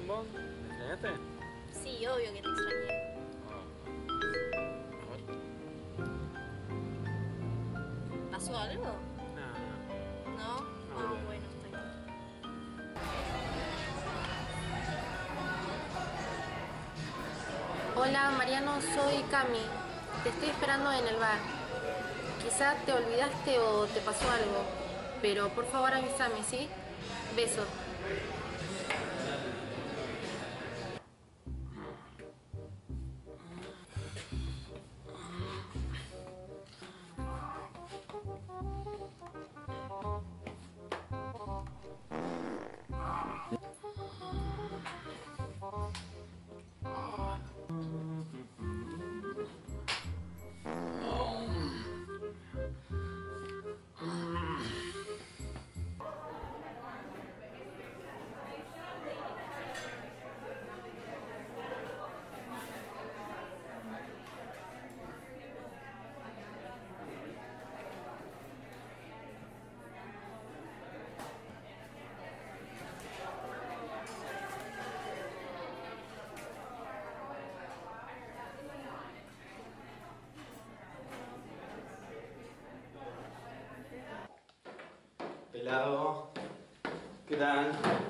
bien vos? ¿Me extrañaste? Sí, obvio que te extrañé. ¿Pasó algo? No, ¿No? No, boludo. Bueno, está bien. Hola Mariano, soy Cami. Te estoy esperando en el bar. Quizá te olvidaste o te pasó algo, pero por favor avísame, ¿sí? Besos. Pelado. ¿Qué tal?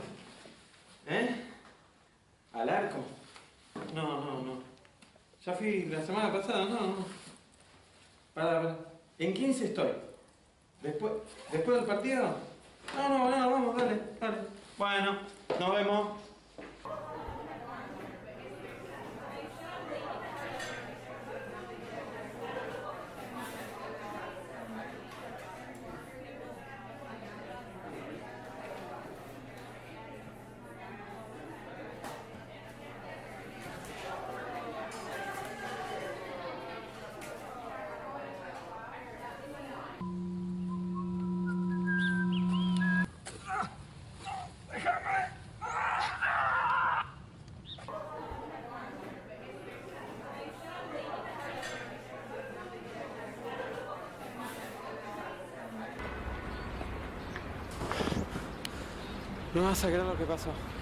¿Al arco? No. Ya fui la semana pasada, no. Para. ¿En 15 estoy? ¿Después del partido? No, vamos, dale. Bueno, nos vemos. No vas a creer lo que pasó.